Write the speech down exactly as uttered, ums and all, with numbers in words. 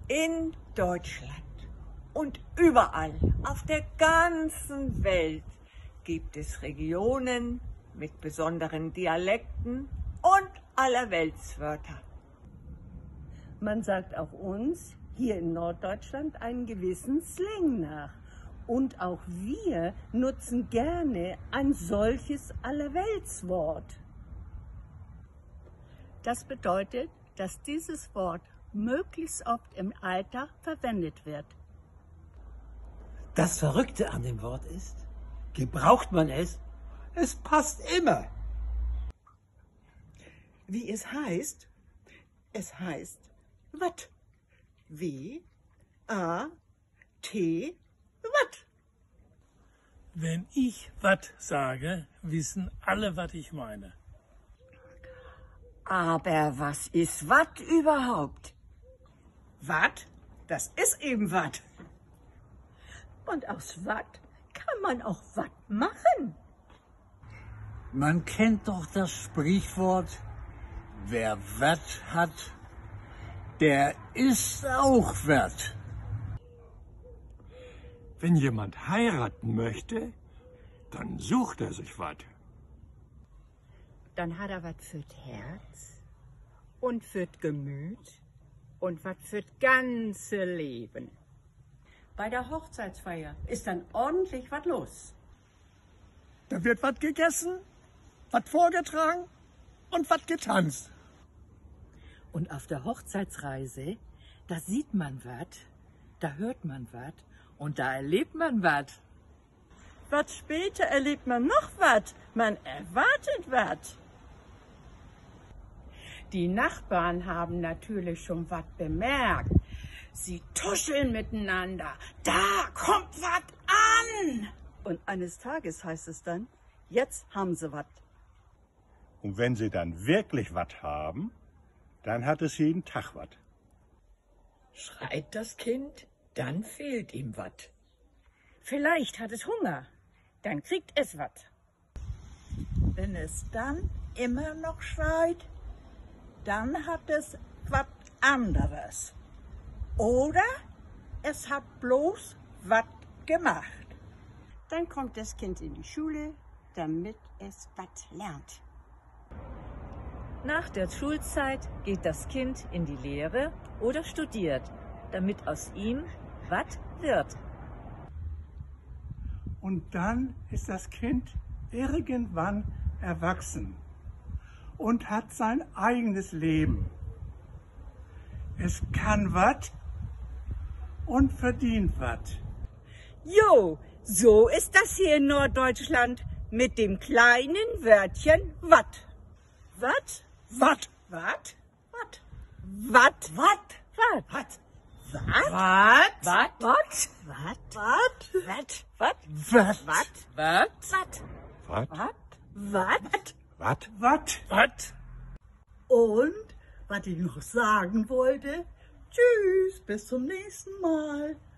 In Deutschland und überall auf der ganzen Welt gibt es Regionen mit besonderen Dialekten und Allerweltswörter. Man sagt auch uns hier in Norddeutschland einen gewissen Slang nach. Und auch wir nutzen gerne ein solches Allerweltswort. Das bedeutet, dass dieses Wort möglichst oft im Alltag verwendet wird. Das Verrückte an dem Wort ist, gebraucht man es, es passt immer. Wie es heißt, es heißt Watt. W A T Watt. Wenn ich Watt sage, wissen alle, was ich meine. Aber was ist Watt überhaupt? Watt, das ist eben Watt. Und aus Watt kann man auch Watt machen. Man kennt doch das Sprichwort, wer Watt hat, der ist auch Watt. Wenn jemand heiraten möchte, dann sucht er sich was. Dann hat er was fürs Herz und fürs Gemüt und was fürs ganze Leben. Bei der Hochzeitsfeier ist dann ordentlich was los. Da wird was gegessen, was vorgetragen und was getanzt. Und auf der Hochzeitsreise, da sieht man was, da hört man was und da erlebt man was. Was später erlebt man noch was, man erwartet was. Die Nachbarn haben natürlich schon was bemerkt. Sie tuscheln miteinander. Da kommt was an. Und eines Tages heißt es dann, jetzt haben sie was. Und wenn sie dann wirklich was haben, dann hat es jeden Tag was. Schreit das Kind, dann fehlt ihm was. Vielleicht hat es Hunger, dann kriegt es was. Wenn es dann immer noch schreit, dann hat es was anderes. Oder es hat bloß was gemacht. Dann kommt das Kind in die Schule, damit es was lernt. Nach der Schulzeit geht das Kind in die Lehre oder studiert, damit aus ihm was wird. Und dann ist das Kind irgendwann erwachsen und hat sein eigenes Leben. Es kann was und verdient was. Jo, so ist das hier in Norddeutschland mit dem kleinen Wörtchen wat. Wat? Wat? Wat? Wat? Wat? Wat? Wat? Wat? Wat? Wat? Wat? Wat? Wat? Wat? Wat? Wat? Wat? Wat? Was? Wat? Was? Was? Was? Und, was ich noch sagen wollte, tschüss, bis zum nächsten Mal.